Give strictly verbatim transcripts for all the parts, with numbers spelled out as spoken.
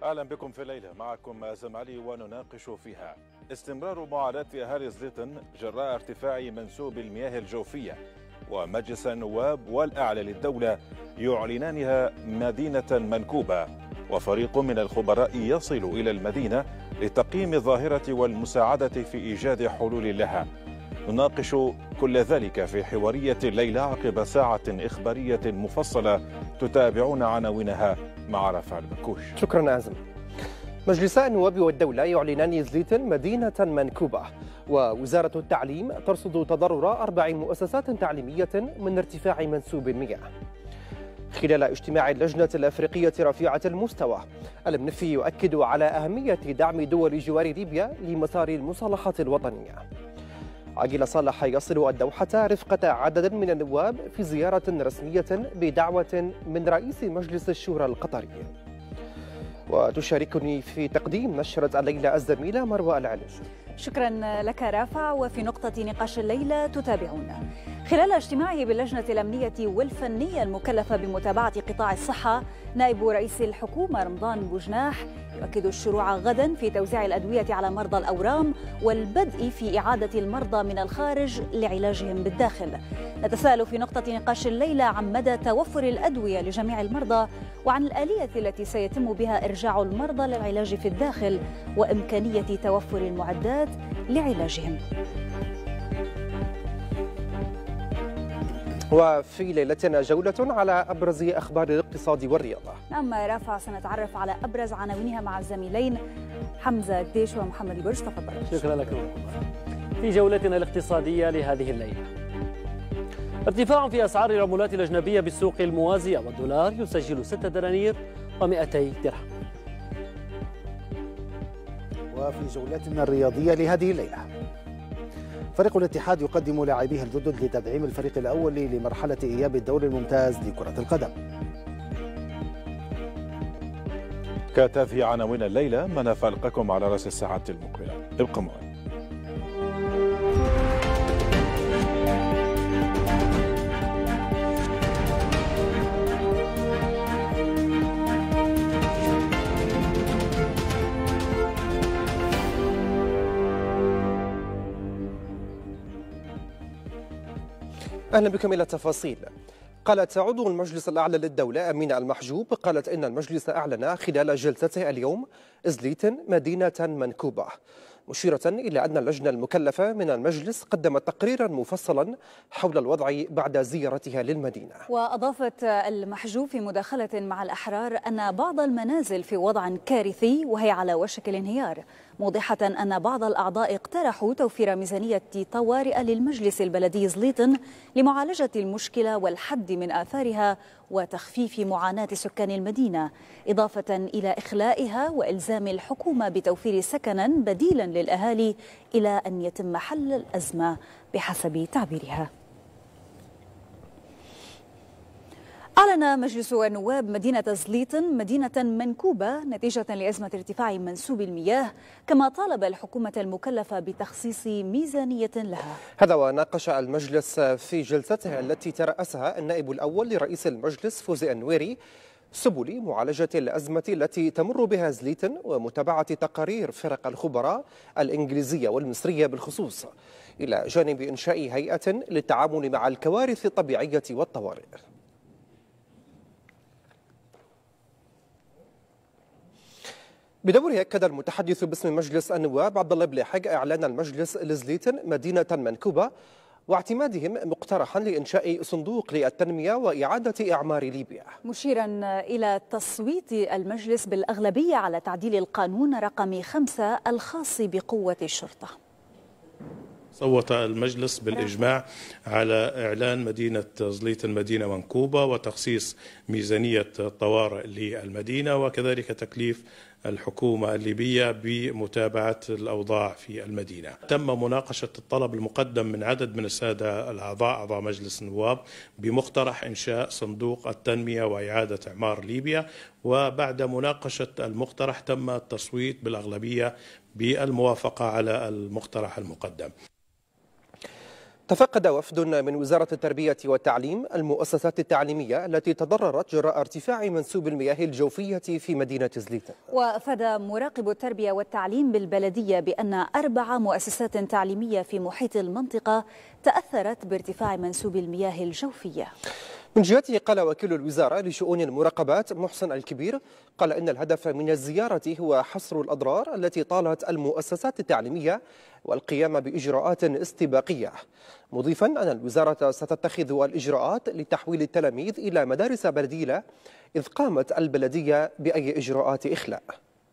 أهلا بكم في الليلة، معكم مازن علي ونناقش فيها استمرار معاناة أهالي زليطن جراء ارتفاع منسوب المياه الجوفية، ومجلس النواب والأعلى للدولة يعلنانها مدينة منكوبة، وفريق من الخبراء يصل إلى المدينة لتقييم الظاهرة والمساعدة في إيجاد حلول لها. نناقش كل ذلك في حوارية الليلة عقب ساعة إخبارية مفصلة تتابعون عناوينها مع رفع البكوش. شكرا أعزم. مجلس النواب والدولة يعلنان زليطن مدينة منكوبة، ووزارة التعليم ترصد تضرر أربع مؤسسات تعليمية من ارتفاع منسوب المياه. خلال اجتماع اللجنة الأفريقية رفيعة المستوى، المنفي يؤكد على أهمية دعم دول جوار ليبيا لمسار المصالحة الوطنية. عقيل صالح يصل الدوحة رفقة عدد من النواب في زيارة رسمية بدعوة من رئيس مجلس الشورى القطري. وتشاركني في تقديم نشرة الليلة الزميلة مروى العلج. شكرا لك رافع. وفي نقطة نقاش الليلة تتابعون خلال اجتماعه باللجنة الأمنية والفنية المكلفة بمتابعة قطاع الصحة، نائب رئيس الحكومة رمضان بوجناح يؤكد الشروع غدا في توزيع الأدوية على مرضى الأورام والبدء في إعادة المرضى من الخارج لعلاجهم بالداخل. نتساءل في نقطة نقاش الليلة عن مدى توفر الأدوية لجميع المرضى، وعن الآلية التي سيتم بها إرجاع المرضى للعلاج في الداخل، وإمكانية توفر المعدات لعلاجهم. وفي ليلتنا جولة على أبرز أخبار الاقتصاد والرياضة. نعم رافع، سنتعرف على أبرز عناوينها مع الزميلين حمزة ديش ومحمد البرج. تفضل. شكرا لك. في جولتنا الاقتصادية لهذه الليلة، ارتفاع في أسعار العملات الأجنبية بالسوق الموازية، والدولار يسجل ستة دنانير ومئتي درهم. وفي جولتنا الرياضية لهذه الليلة، فريق الاتحاد يقدم لاعبيه الجدد لتدعيم الفريق الأول لمرحلة إياب الدوري الممتاز لكرة القدم. كانت هذه عناوين الليلة، ما نفرقكم على رأس الساعة المقبلة. ابقوا معنا. أهلا بكم إلى التفاصيل. قالت عضو المجلس الأعلى للدولة أمينة المحجوب قالت إن المجلس أعلن خلال جلسته اليوم زليطن مدينة منكوبة، مشيرة إلى أن اللجنة المكلفة من المجلس قدمت تقريرا مفصلا حول الوضع بعد زيارتها للمدينة. وأضافت المحجوب في مداخلة مع الأحرار أن بعض المنازل في وضع كارثي وهي على وشك الانهيار، موضحة أن بعض الأعضاء اقترحوا توفير ميزانية طوارئ للمجلس البلدي زليطن لمعالجة المشكلة والحد من آثارها وتخفيف معاناة سكان المدينة، إضافة إلى إخلائها وإلزام الحكومة بتوفير سكنا بديلا للأهالي إلى أن يتم حل الأزمة بحسب تعبيرها. أعلن مجلس النواب مدينة زليطن مدينة منكوبة نتيجة لأزمة ارتفاع منسوب المياه، كما طالب الحكومة المكلفة بتخصيص ميزانية لها. هذا وناقش المجلس في جلسته التي ترأسها النائب الأول لرئيس المجلس فوزي النويري سبل معالجة الأزمة التي تمر بها زليطن ومتابعة تقارير فرق الخبراء الإنجليزية والمصرية بالخصوص، إلى جانب إنشاء هيئة للتعامل مع الكوارث الطبيعية والطوارئ. بدوره أكد المتحدث باسم مجلس النواب عبد الله بليحق إعلان المجلس لزليطن مدينة منكوبة واعتمادهم مقترحا لإنشاء صندوق للتنمية وإعادة إعمار ليبيا، مشيرا إلى تصويت المجلس بالأغلبية على تعديل القانون رقم خمسة الخاص بقوة الشرطة. صوت المجلس بالإجماع على إعلان مدينة زليطن مدينة منكوبة وتخصيص ميزانية طوارئ للمدينة، وكذلك تكليف الحكومة الليبية بمتابعة الأوضاع في المدينة. تم مناقشة الطلب المقدم من عدد من السادة الأعضاء أعضاء مجلس النواب بمقترح إنشاء صندوق التنمية وإعادة إعمار ليبيا، وبعد مناقشة المقترح تم التصويت بالأغلبية بالموافقة على المقترح المقدم. تفقد وفد من وزارة التربية والتعليم المؤسسات التعليمية التي تضررت جراء ارتفاع منسوب المياه الجوفية في مدينة زليتن. وأفاد مراقب التربية والتعليم بالبلدية بأن أربع مؤسسات تعليمية في محيط المنطقة تأثرت بارتفاع منسوب المياه الجوفية. من جهته قال وكيل الوزارة لشؤون المراقبات محسن الكبير قال إن الهدف من الزيارة هو حصر الأضرار التي طالت المؤسسات التعليمية والقيام بإجراءات استباقية، مضيفا أن الوزارة ستتخذ الإجراءات لتحويل التلاميذ إلى مدارس بديلة إذ قامت البلدية بأي إجراءات إخلاء.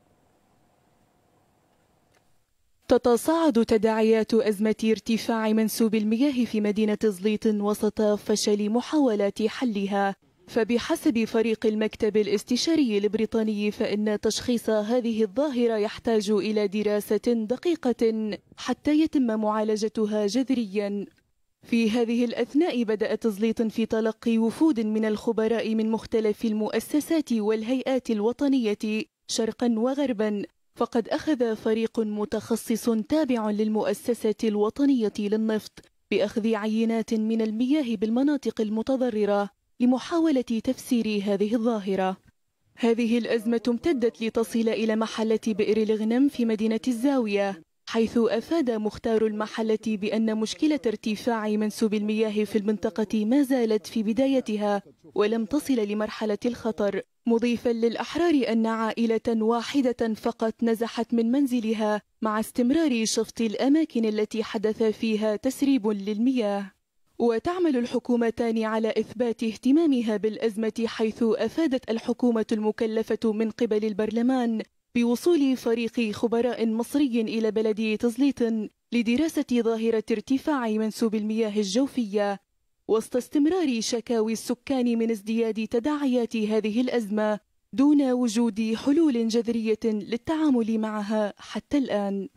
تتصاعد تداعيات أزمة ارتفاع منسوب المياه في مدينة زليتن وسط فشل محاولات حلها، فبحسب فريق المكتب الاستشاري البريطاني فإن تشخيص هذه الظاهرة يحتاج إلى دراسة دقيقة حتى يتم معالجتها جذريا. في هذه الأثناء بدأت زليتن في تلقي وفود من الخبراء من مختلف المؤسسات والهيئات الوطنية شرقا وغربا، فقد أخذ فريق متخصص تابع للمؤسسة الوطنية للنفط بأخذ عينات من المياه بالمناطق المتضررة لمحاولة تفسير هذه الظاهرة. هذه الأزمة امتدت لتصل إلى محلة بئر الغنم في مدينة الزاوية، حيث أفاد مختار المحلة بأن مشكلة ارتفاع منسوب المياه في المنطقة ما زالت في بدايتها ولم تصل لمرحلة الخطر، مضيفا للأحرار أن عائلة واحدة فقط نزحت من منزلها مع استمرار شفط الأماكن التي حدث فيها تسريب للمياه. وتعمل الحكومتان على إثبات اهتمامها بالأزمة، حيث أفادت الحكومة المكلفة من قبل البرلمان بوصول فريق خبراء مصري إلى بلدية زليتن لدراسة ظاهرة ارتفاع منسوب المياه الجوفية، وسط استمرار شكاوي السكان من ازدياد تداعيات هذه الأزمة دون وجود حلول جذرية للتعامل معها حتى الآن.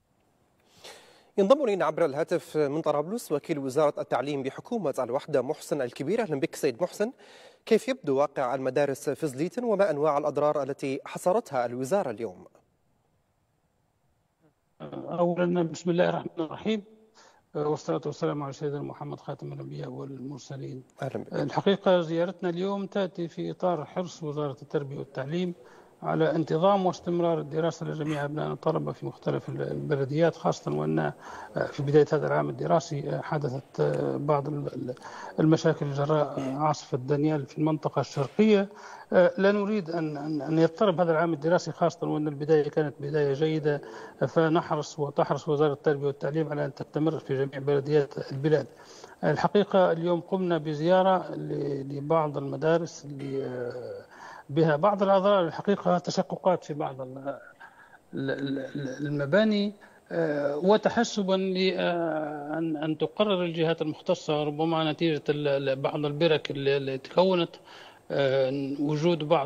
ينضم إلينا عبر الهاتف من طرابلس وكيل وزارة التعليم بحكومة الوحدة محسن الكبير. أهلا بك سيد محسن، كيف يبدو واقع المدارس في زليتن وما أنواع الأضرار التي حصرتها الوزارة اليوم؟ أولا بسم الله الرحمن الرحيم والصلاة والسلام على سيدنا محمد خاتم الأنبياء والمرسلين. أهلا بك. الحقيقة زيارتنا اليوم تأتي في إطار حرص وزارة التربية والتعليم على انتظام واستمرار الدراسة لجميع أبناء الطلبة في مختلف البلديات، خاصة وأن في بداية هذا العام الدراسي حدثت بعض المشاكل جراء عاصفة دانيال في المنطقة الشرقية. لا نريد أن أن يضطرب هذا العام الدراسي، خاصة وأن البداية كانت بداية جيدة، فنحرص وتحرص وزارة التربية والتعليم على أن تستمر في جميع بلديات البلاد. الحقيقة اليوم قمنا بزيارة لبعض المدارس اللي بها بعض الأضرار، الحقيقة تشققات في بعض المباني، وتحسبا لأن أن تقرر الجهات المختصة ربما نتيجة بعض البرك اللي تكونت، وجود بعض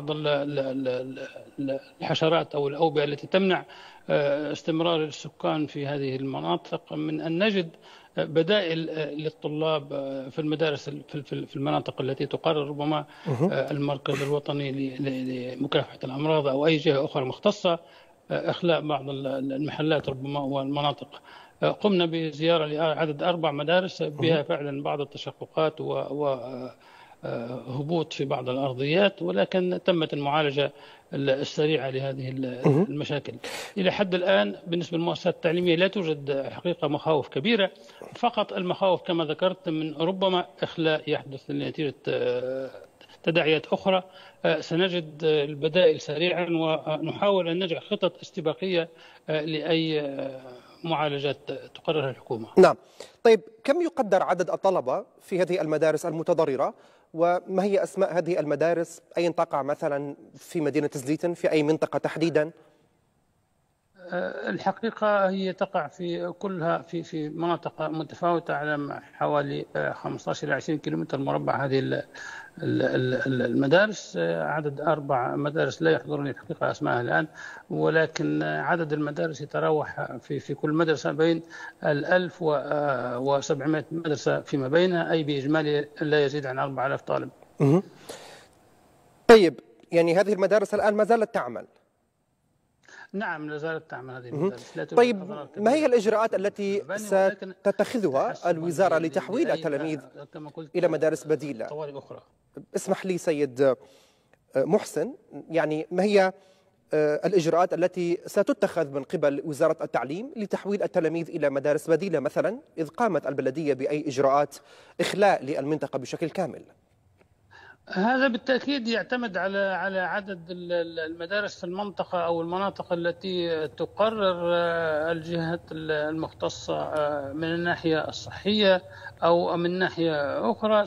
الحشرات أو الأوبئة التي تمنع استمرار السكان في هذه المناطق، من أن نجد بدائل للطلاب في المدارس في المناطق التي تقرر ربما المركز الوطني لمكافحة الأمراض أو أي جهة أخرى مختصة إخلاء بعض المحلات ربما والمناطق. قمنا بزيارة لعدد أربع مدارس بها فعلا بعض التشققات وهبوط في بعض الأرضيات، ولكن تمت المعالجة السريعة لهذه المشاكل. إلى حد الآن بالنسبة للمؤسسات التعليمية لا توجد حقيقة مخاوف كبيرة، فقط المخاوف كما ذكرت من ربما إخلاء يحدث لنتيجة تداعيات أخرى. سنجد البدائل سريعا ونحاول أن نجعل خطط استباقية لأي معالجات تقررها الحكومة. نعم، طيب كم يقدر عدد الطلبة في هذه المدارس المتضررة، وما هي أسماء هذه المدارس؟ أين تقع مثلا في مدينة زليتن، في أي منطقة تحديدا؟ الحقيقة هي تقع في كلها في في مناطق متفاوتة على حوالي خمسة عشر إلى عشرين كيلومتر مربع. هذه المدارس عدد أربع مدارس لا يحضرني الحقيقة أسمائها الآن، ولكن عدد المدارس يتراوح في في كل مدرسة بين الألف وسبعمائة مدرسة فيما بينها، أي بإجمالي لا يزيد عن أربعة آلاف طالب. طيب يعني هذه المدارس الآن ما زالت تعمل؟ نعم لا زالت تعمل هذه المدارس. طيب ما هي الإجراءات التي ستتخذها الوزارة لتحويل التلاميذ إلى مدارس بديلة؟ أخرى. اسمح لي سيد محسن، يعني ما هي الإجراءات التي ستتخذ من قبل وزارة التعليم لتحويل التلاميذ إلى مدارس بديلة مثلا، إذ قامت البلدية بأي إجراءات إخلاء للمنطقة بشكل كامل؟ هذا بالتأكيد يعتمد على على عدد المدارس في المنطقة أو المناطق التي تقرر الجهات المختصة من الناحية الصحية أو من ناحية أخرى.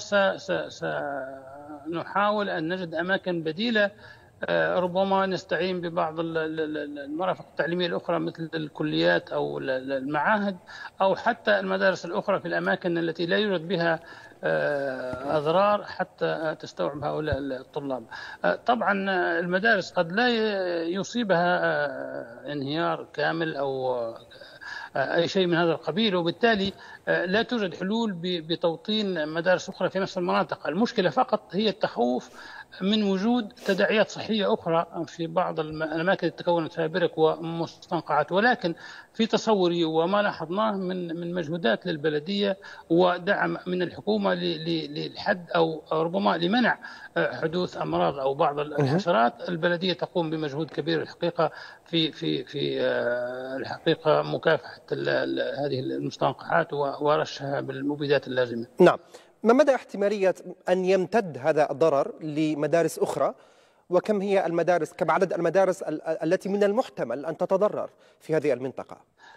سنحاول أن نجد أماكن بديلة، ربما نستعين ببعض المرافق التعليمية الأخرى مثل الكليات أو المعاهد أو حتى المدارس الأخرى في الأماكن التي لا يوجد بها أضرار حتى تستوعب هؤلاء الطلاب. طبعا المدارس قد لا يصيبها انهيار كامل أو أي شيء من هذا القبيل، وبالتالي لا توجد حلول بتوطين مدارس أخرى في نفس المناطق. المشكلة فقط هي التخوف من وجود تداعيات صحية أخرى في بعض الأماكن التي تكونت فيها برك ومستنقعات، ولكن في تصوري وما لاحظناه من من مجهودات للبلدية ودعم من الحكومة للحد أو ربما لمنع حدوث أمراض أو بعض الحشرات، البلدية تقوم بمجهود كبير الحقيقة في في في الحقيقة مكافحة هذه المستنقعات ورشها بالمبيدات اللازمة. نعم. ما مدى احتمالية أن يمتد هذا الضرر لمدارس أخرى، وكم هي المدارس، كم عدد المدارس التي من المحتمل أن تتضرر في هذه المنطقة؟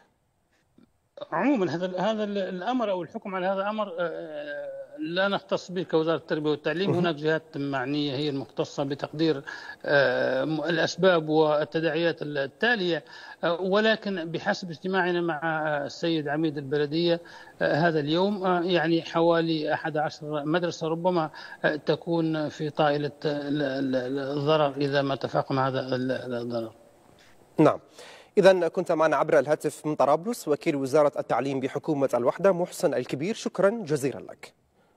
عموما هذا هذا الأمر أو الحكم على هذا الأمر لا نختص به كوزارة التربية والتعليم. هناك جهات معنية هي المختصة بتقدير الأسباب والتداعيات التالية، ولكن بحسب اجتماعنا مع السيد عميد البلدية هذا اليوم يعني حوالي أحد عشر مدرسة ربما تكون في طائلة الضرر إذا ما تفاقم هذا الضرر. نعم. إذا كنت معنا عبر الهاتف من طرابلس وكيل وزارة التعليم بحكومة الوحدة محسن الكبير، شكرا جزيلا لك.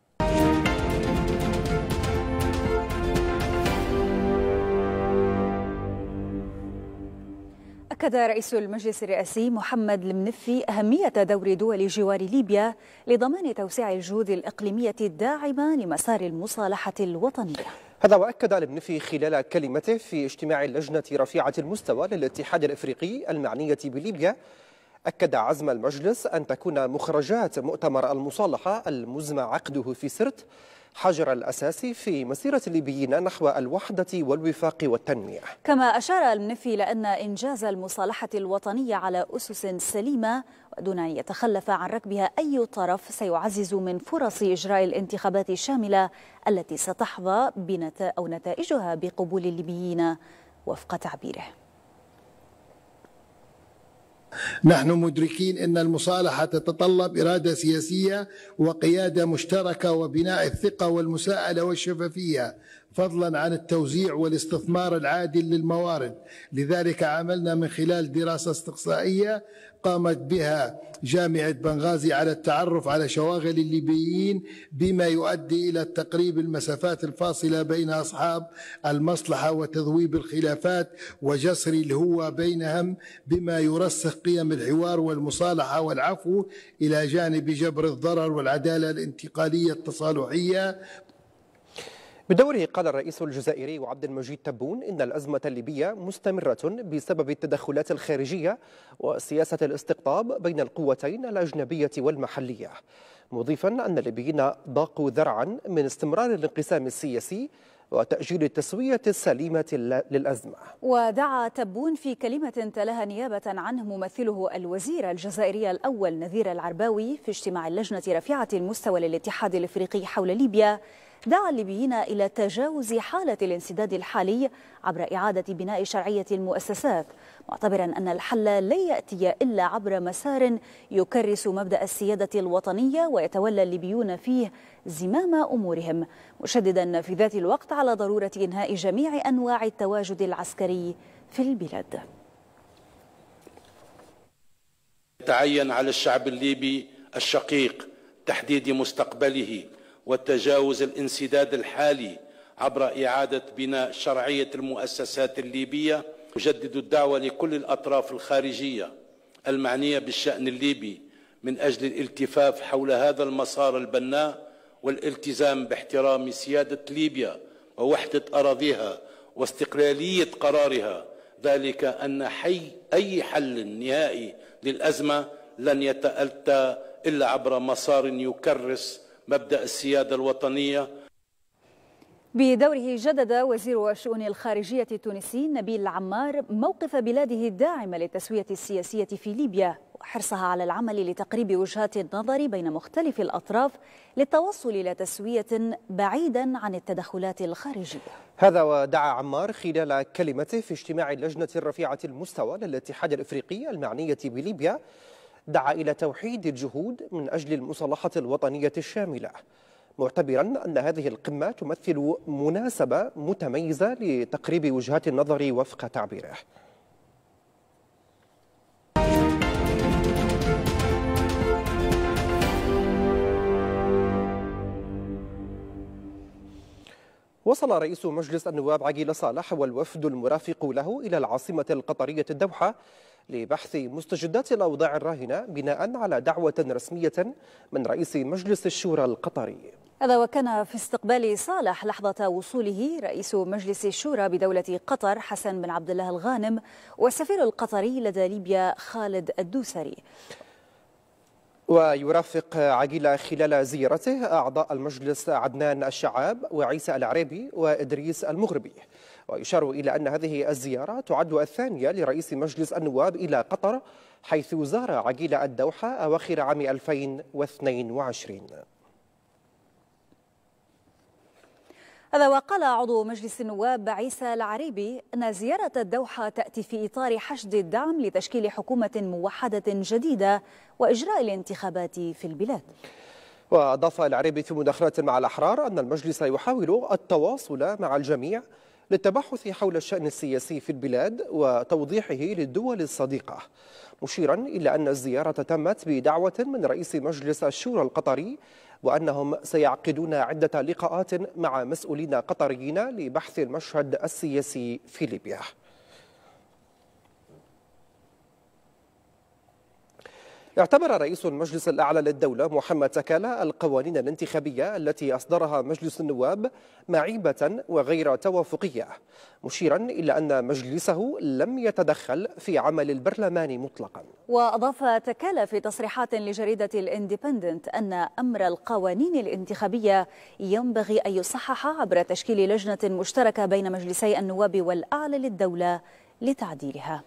أكد رئيس المجلس الرئاسي محمد المنفي أهمية دور دول جوار ليبيا لضمان توسيع الجهود الإقليمية الداعمة لمسار المصالحة الوطنية. هذا وأكد المنفي خلال كلمته في اجتماع اللجنة رفيعة المستوى للاتحاد الإفريقي المعنية بليبيا، أكد عزم المجلس أن تكون مخرجات مؤتمر المصالحة المزمع عقده في سرت حجر الأساسي في مسيرة الليبيين نحو الوحدة والوفاق والتنمية. كما أشار المنفي إلى أن إنجاز المصالحة الوطنية على أسس سليمة ودون أن يتخلف عن ركبها أي طرف سيعزز من فرص إجراء الانتخابات الشاملة التي ستحظى بنت أو نتائجها بقبول الليبيين وفق تعبيره. نحن مدركين أن المصالحة تتطلب إرادة سياسية وقيادة مشتركة وبناء الثقة والمساءلة والشفافية، فضلا عن التوزيع والاستثمار العادل للموارد. لذلك عملنا من خلال دراسة استقصائية قامت بها جامعة بنغازي على التعرف على شواغل الليبيين، بما يؤدي إلى تقريب المسافات الفاصلة بين أصحاب المصلحة وتذويب الخلافات وجسر الهوة بينهم، بما يرسخ قيم الحوار والمصالحة والعفو إلى جانب جبر الضرر والعدالة الانتقالية التصالحية. بدوره قال الرئيس الجزائري عبد المجيد تبون إن الأزمة الليبية مستمرة بسبب التدخلات الخارجية وسياسة الاستقطاب بين القوتين الأجنبية والمحلية، مضيفا أن الليبيين ضاقوا ذرعا من استمرار الانقسام السياسي وتأجيل التسوية السليمة للأزمة. ودعا تبون في كلمة تلاها نيابة عنه ممثله الوزير الجزائري الأول نذير العرباوي في اجتماع اللجنة رفيعة المستوى للاتحاد الإفريقي حول ليبيا، دعا الليبيين إلى تجاوز حالة الانسداد الحالي عبر إعادة بناء شرعية المؤسسات، معتبرا أن الحل لن يأتي إلا عبر مسار يكرس مبدأ السيادة الوطنية ويتولى الليبيون فيه زمام أمورهم، مشددا في ذات الوقت على ضرورة إنهاء جميع أنواع التواجد العسكري في البلاد. تعين على الشعب الليبي الشقيق تحديد مستقبله وتجاوز الانسداد الحالي عبر إعادة بناء شرعية المؤسسات الليبية أجدد الدعوة لكل الأطراف الخارجية المعنية بالشأن الليبي من أجل الالتفاف حول هذا المسار البناء والالتزام باحترام سيادة ليبيا ووحدة أراضيها واستقلالية قرارها، ذلك أن حي أي حل نهائي للأزمة لن يتأتى إلا عبر مسار يكرس مبدأ السيادة الوطنية. بدوره جدد وزير الشؤون الخارجية التونسي نبيل عمار موقف بلاده الداعم للتسوية السياسية في ليبيا وحرصها على العمل لتقريب وجهات النظر بين مختلف الأطراف للتوصل إلى تسوية بعيدا عن التدخلات الخارجية. هذا ودعا عمار خلال كلمته في اجتماع اللجنة الرفيعة المستوى للاتحاد الإفريقي المعنية بليبيا، دعا إلى توحيد الجهود من أجل المصالحة الوطنية الشاملة، معتبرا أن هذه القمة تمثل مناسبة متميزة لتقريب وجهات النظر وفق تعبيره. وصل رئيس مجلس النواب عقيل صالح والوفد المرافق له إلى العاصمة القطرية الدوحة لبحث مستجدات الأوضاع الراهنة بناء على دعوة رسمية من رئيس مجلس الشورى القطري. هذا وكان في استقبال صالح لحظة وصوله رئيس مجلس الشورى بدولة قطر حسن بن عبد الله الغانم والسفير القطري لدى ليبيا خالد الدوسري. ويرافق عقيل خلال زيارته أعضاء المجلس عدنان الشعاب وعيسى العريبي وإدريس المغربي. ويشار إلى أن هذه الزيارة تعد الثانية لرئيس مجلس النواب إلى قطر، حيث زار عقيل الدوحة أواخر عام ألفين واثنين وعشرين. هذا وقال عضو مجلس النواب عيسى العريبي أن زيارة الدوحة تأتي في إطار حشد الدعم لتشكيل حكومة موحدة جديدة وإجراء الانتخابات في البلاد. وأضاف العريبي في مداخلة مع الأحرار أن المجلس يحاول التواصل مع الجميع للتبحث حول الشأن السياسي في البلاد وتوضيحه للدول الصديقة، مشيرا إلى أن الزيارة تمت بدعوة من رئيس مجلس الشورى القطري وأنهم سيعقدون عدة لقاءات مع مسؤولين قطريين لبحث المشهد السياسي في ليبيا. اعتبر رئيس المجلس الأعلى للدولة محمد تكالة القوانين الانتخابية التي أصدرها مجلس النواب معيبة وغير توافقية، مشيرا إلى أن مجلسه لم يتدخل في عمل البرلمان مطلقا. وأضاف تكالة في تصريحات لجريدة الاندبندنت أن أمر القوانين الانتخابية ينبغي أن يصحح عبر تشكيل لجنة مشتركة بين مجلسي النواب والأعلى للدولة لتعديلها.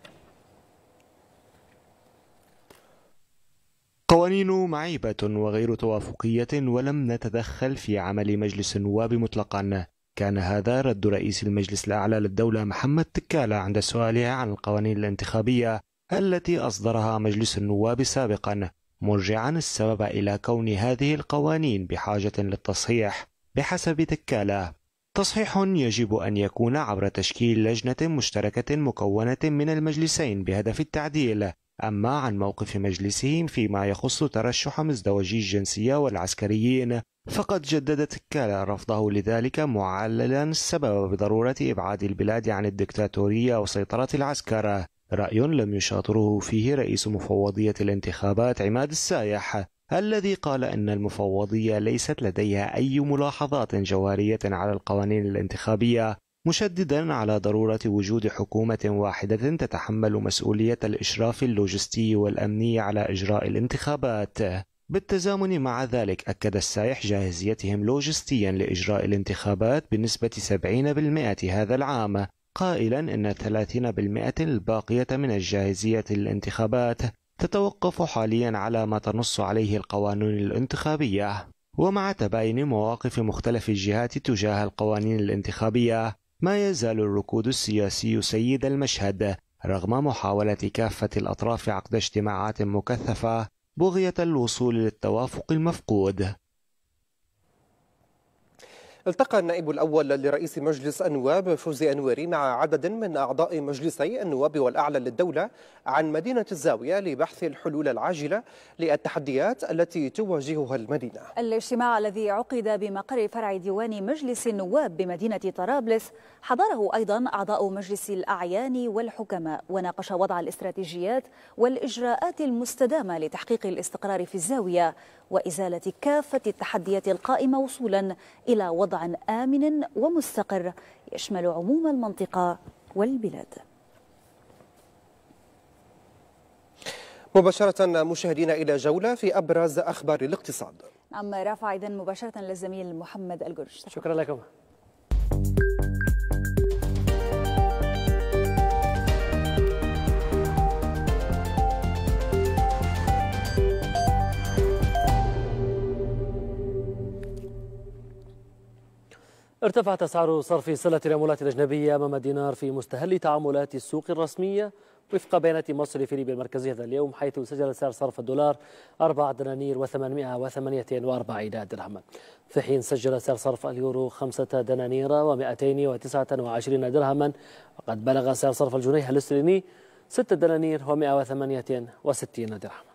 قوانين معيبة وغير توافقية ولم نتدخل في عمل مجلس النواب مطلقا. كان هذا رد رئيس المجلس الأعلى للدولة محمد تكالة عند سؤاله عن القوانين الانتخابية التي أصدرها مجلس النواب سابقا، مرجعا السبب إلى كون هذه القوانين بحاجة للتصحيح. بحسب تكالة، تصحيح يجب أن يكون عبر تشكيل لجنة مشتركة مكونة من المجلسين بهدف التعديل. أما عن موقف مجلسهم فيما يخص ترشح مزدوجي الجنسية والعسكريين، فقد جدد تكالة رفضه لذلك، معللا السبب بضرورة إبعاد البلاد عن الدكتاتورية وسيطرة العسكر، رأي لم يشاطره فيه رئيس مفوضية الانتخابات عماد السايح، الذي قال أن المفوضية ليست لديها أي ملاحظات جوهرية على القوانين الانتخابية، مشددا على ضرورة وجود حكومة واحدة تتحمل مسؤولية الإشراف اللوجستي والأمني على إجراء الانتخابات. بالتزامن مع ذلك، أكد السايح جاهزيتهم لوجستيا لإجراء الانتخابات بنسبة سبعين بالمئة هذا العام، قائلا أن ثلاثين بالمئة الباقية من الجاهزية للانتخابات تتوقف حاليا على ما تنص عليه القوانين الانتخابية. ومع تباين مواقف مختلف الجهات تجاه القوانين الانتخابية، ما يزال الركود السياسي سيد المشهد رغم محاولة كافة الأطراف عقد اجتماعات مكثفة بغية الوصول للتوافق المفقود. التقى النائب الأول لرئيس مجلس النواب فوزي أنوري مع عدد من أعضاء مجلسي النواب والأعلى للدولة عن مدينة الزاوية لبحث الحلول العاجلة للتحديات التي تواجهها المدينة. الاجتماع الذي عقد بمقر فرع ديوان مجلس النواب بمدينة طرابلس حضره أيضا أعضاء مجلس الأعيان والحكماء، وناقش وضع الاستراتيجيات والإجراءات المستدامة لتحقيق الاستقرار في الزاوية وإزالة كافة التحديات القائمة وصولا إلى وضع آمن ومستقر يشمل عموم المنطقة والبلاد. مباشرة مشاهدينا إلى جولة في أبرز أخبار الاقتصاد. نعم رافع، إذن مباشرة للزميل محمد الجرج. شكرا لكم. ارتفعت أسعار صرف سلة العملات الأجنبية أمام الدينار في مستهل تعاملات السوق الرسمية وفق بيانات مصرف ليبيا المركزي هذا اليوم، حيث سجل سعر صرف الدولار أربعة دنانير وثمانمائة وثمانية وأربعين درهما، في حين سجل سعر صرف اليورو خمسة دنانير ومائتين وتسعة وعشرين درهما، وقد بلغ سعر صرف الجنيه الاسترليني ستة دنانير ومائة وثمانية وستين درهما.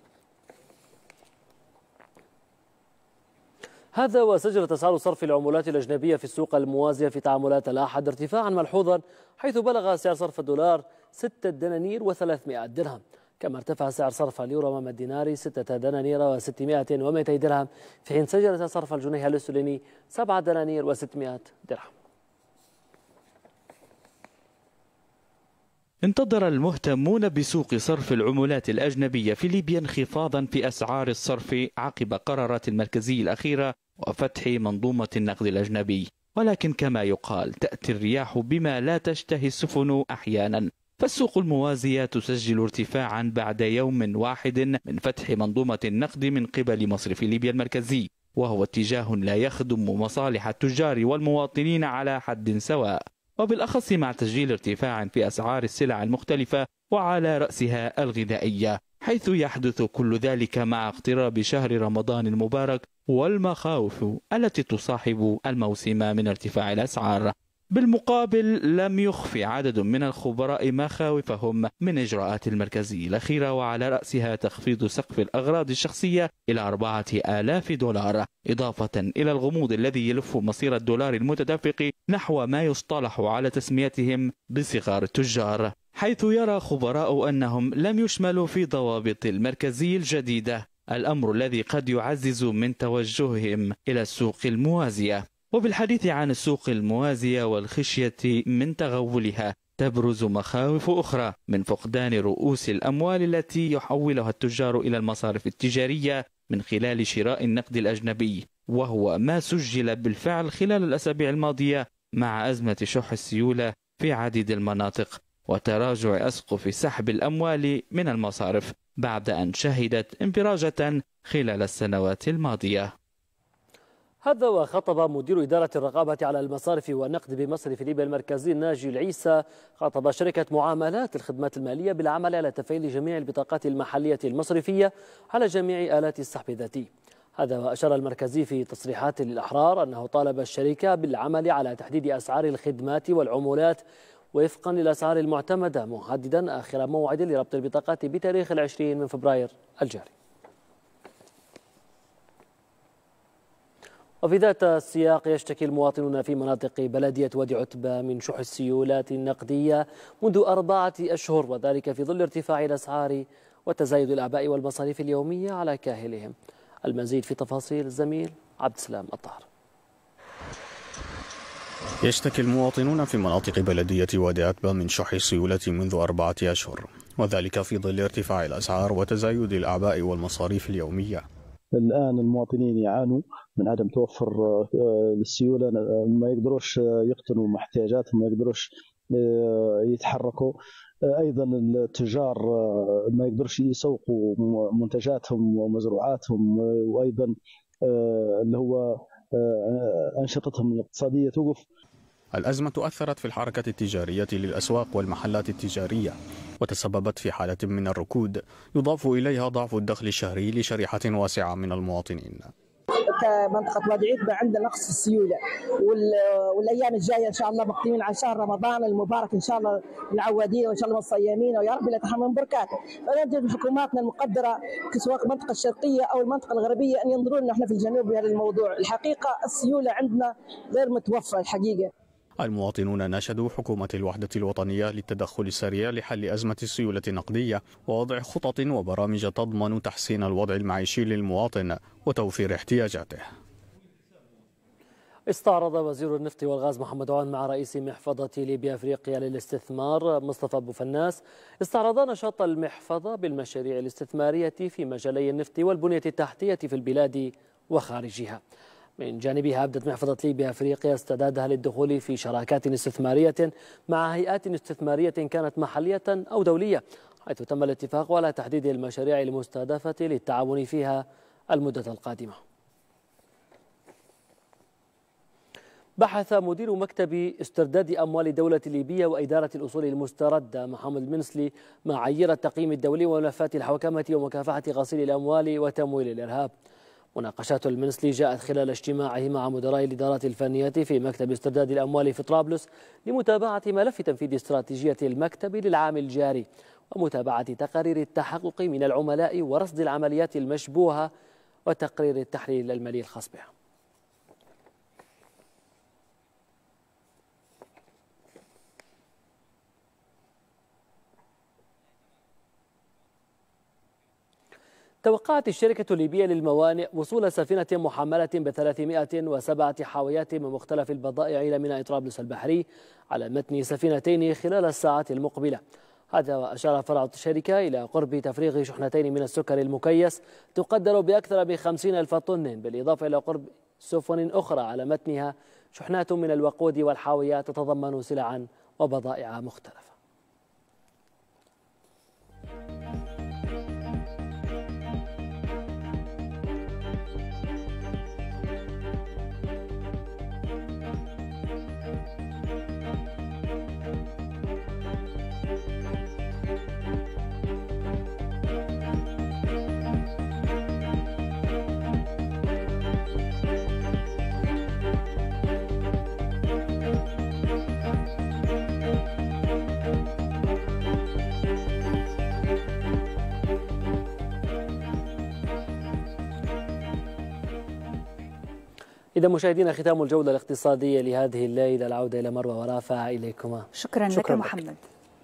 هذا وسجلت أسعار صرف العملات الأجنبية في السوق الموازية في تعاملات الأحد ارتفاعا ملحوظا، حيث بلغ سعر صرف الدولار ستة دنانير وثلاثمائة درهم، كما ارتفع سعر صرف اليورو أمام الدينار ستة دنانير وستمائة ومائتي درهم، في حين سجل سعر صرف الجنيه الاسترليني سبعة دنانير وستمائة درهم. انتظر المهتمون بسوق صرف العملات الأجنبية في ليبيا انخفاضا في أسعار الصرف عقب قرارات المركزي الأخيرة وفتح منظومة النقد الأجنبي، ولكن كما يقال تأتي الرياح بما لا تشتهي السفن أحيانا، فالسوق الموازية تسجل ارتفاعا بعد يوم واحد من فتح منظومة النقد من قبل مصرف ليبيا المركزي، وهو اتجاه لا يخدم مصالح التجار والمواطنين على حد سواء، وبالأخص مع تسجيل ارتفاع في أسعار السلع المختلفة وعلى رأسها الغذائية، حيث يحدث كل ذلك مع اقتراب شهر رمضان المبارك والمخاوف التي تصاحب الموسم من ارتفاع الأسعار. بالمقابل لم يخفي عدد من الخبراء مخاوفهم من إجراءات المركزي الأخيرة، وعلى رأسها تخفيض سقف الأغراض الشخصية إلى أربعة آلاف دولار، إضافة إلى الغموض الذي يلف مصير الدولار المتدفق نحو ما يصطلح على تسميتهم بصغار التجار، حيث يرى خبراء أنهم لم يشملوا في ضوابط المركزي الجديدة، الأمر الذي قد يعزز من توجههم إلى السوق الموازية. وبالحديث عن السوق الموازية والخشية من تغولها تبرز مخاوف أخرى من فقدان رؤوس الأموال التي يحولها التجار إلى المصارف التجارية من خلال شراء النقد الأجنبي، وهو ما سجل بالفعل خلال الأسابيع الماضية مع أزمة شح السيولة في عديد المناطق وتراجع أسقف سحب الأموال من المصارف بعد أن شهدت انفراجة خلال السنوات الماضية. هذا وخطب مدير إدارة الرقابة على المصارف والنقد بمصرف ليبيا المركزي ناجي العيسى خطب شركة معاملات الخدمات المالية بالعمل على تفعيل جميع البطاقات المحلية المصرفية على جميع آلات السحب الذاتي. هذا وأشار المركزي في تصريحات للأحرار أنه طالب الشركة بالعمل على تحديد أسعار الخدمات والعمولات وفقا للأسعار المعتمدة، محددا آخر موعد لربط البطاقات بتاريخ العشرين من فبراير الجاري. وفي ذات السياق يشتكي المواطنون في مناطق بلدية وادي عتبة من شح السيولات النقدية منذ أربعة أشهر، وذلك في ظل ارتفاع الأسعار وتزايد الأعباء والمصاريف اليومية على كاهلهم. المزيد في تفاصيل الزميل عبد السلام الطاهر. يشتكي المواطنون في مناطق بلدية وادي عتبة من شح السيولة منذ أربعة أشهر، وذلك في ظل ارتفاع الأسعار وتزايد الأعباء والمصاريف اليومية. الآن المواطنين يعانوا من عدم توفر السيولة، ما يقدروش يقتنوا محتاجاتهم، ما يقدروش يتحركوا. أيضا التجار ما يقدروش يسوقوا منتجاتهم ومزروعاتهم، وأيضا اللي هو أنشطتهم الاقتصادية توقف. الأزمة أثرت في الحركة التجارية للأسواق والمحلات التجارية وتسببت في حالة من الركود، يضاف إليها ضعف الدخل الشهري لشريحة واسعة من المواطنين. منطقة وادي عتبة عندنا نقص في السيولة، والأيام الجاية إن شاء الله مقدمين على شهر رمضان المبارك إن شاء الله العوادين وإن شاء الله الصيامين ويا رب لا تحرمنا من بركاته. فنرجو حكوماتنا المقدرة سواء المنطقة الشرقية أو المنطقة الغربية أن ينظروا لنا احنا في الجنوب بهذا الموضوع. الحقيقة السيولة عندنا غير متوفرة الحقيقة. المواطنون ناشدوا حكومة الوحدة الوطنية للتدخل السريع لحل أزمة السيولة النقدية ووضع خطط وبرامج تضمن تحسين الوضع المعيشي للمواطن وتوفير احتياجاته. استعرض وزير النفط والغاز محمد عوان مع رئيس محفظة ليبيا أفريقيا للاستثمار مصطفى أبو فناس استعرضا نشاط المحفظة بالمشاريع الاستثمارية في مجالي النفط والبنية التحتية في البلاد وخارجها. من جانبها أبدت محفظة ليبيا أفريقيا استعدادها للدخول في شراكات استثمارية مع هيئات استثمارية كانت محلية أو دولية، حيث تم الاتفاق على تحديد المشاريع المستهدفة للتعاون فيها المدة القادمة. بحث مدير مكتب استرداد أموال دولة ليبيا وإدارة الأصول المستردة محمد المنسلي معايير التقييم الدولي وملفات الحوكمة ومكافحة غسيل الأموال وتمويل الإرهاب. مناقشات المنسلي جاءت خلال اجتماعه مع مدراء الإدارات الفنية في مكتب استرداد الأموال في طرابلس لمتابعة ملف تنفيذ استراتيجية المكتب للعام الجاري ومتابعة تقارير التحقق من العملاء ورصد العمليات المشبوهة وتقرير التحليل المالي الخاص بها. توقعت الشركة الليبية للموانئ وصول سفينة محملة بثلاثمائة وسبعة حاويات من مختلف البضائع إلى ميناء طرابلس البحري على متن سفينتين خلال الساعات المقبلة. هذا وأشار فرع الشركة إلى قرب تفريغ شحنتين من السكر المكيس تقدر بأكثر من خمسين ألف طن، بالإضافة إلى قرب سفن أخرى على متنها شحنات من الوقود والحاويات تتضمن سلعا وبضائع مختلفة. إذا مشاهدينا ختام الجولة الاقتصادية لهذه الليلة، العودة إلى مروة ورافع إليكما. شكرا, شكرا لك محمد.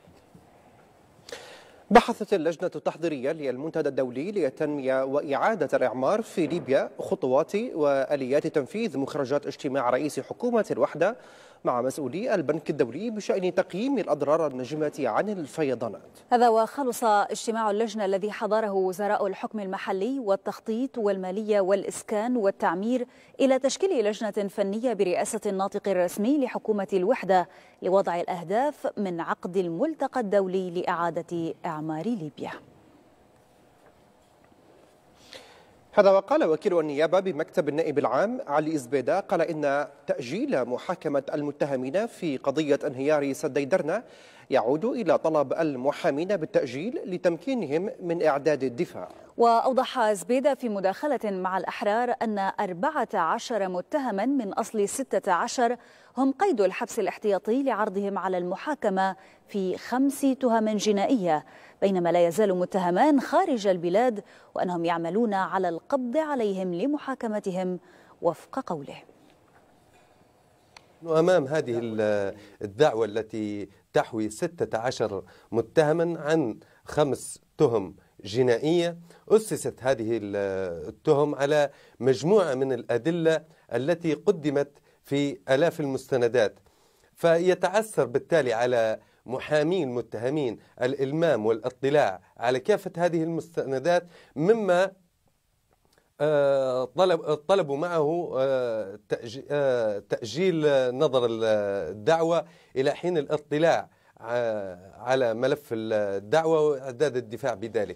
بحثت اللجنة التحضيرية للمنتدى الدولي للتنمية وإعادة الإعمار في ليبيا خطوات وآليات تنفيذ مخرجات اجتماع رئيس حكومة الوحدة مع مسؤولي البنك الدولي بشأن تقييم الأضرار الناجمة عن الفيضانات. هذا وخلص اجتماع اللجنة الذي حضره وزراء الحكم المحلي والتخطيط والمالية والإسكان والتعمير إلى تشكيل لجنة فنية برئاسة الناطق الرسمي لحكومة الوحدة لوضع الأهداف من عقد الملتقى الدولي لإعادة إعمار ليبيا. هذا وقال وكيل النيابة بمكتب النائب العام علي إزبيدة قال إن تأجيل محاكمة المتهمين في قضية انهيار سدي درنا يعود إلى طلب المحامين بالتأجيل لتمكينهم من إعداد الدفاع. وأوضح زبيدة في مداخلة مع الأحرار أن أربعة عشر متهما من أصل ستة عشر هم قيد الحبس الاحتياطي لعرضهم على المحاكمة في خمس تهم جنائية، بينما لا يزال متهمان خارج البلاد وأنهم يعملون على القبض عليهم لمحاكمتهم وفق قوله. أمام هذه الدعوة التي تحوي ستة عشر متهما عن خمس تهم جنائية، أسست هذه التهم على مجموعة من الأدلة التي قدمت في آلاف المستندات، فيتعثر بالتالي على محامين المتهمين الإلمام والاطلاع على كافة هذه المستندات، مما طلب طلبوا معه تأجيل نظر الدعوة إلى حين الاطلاع على ملف الدعوة وإعداد الدفاع بذلك.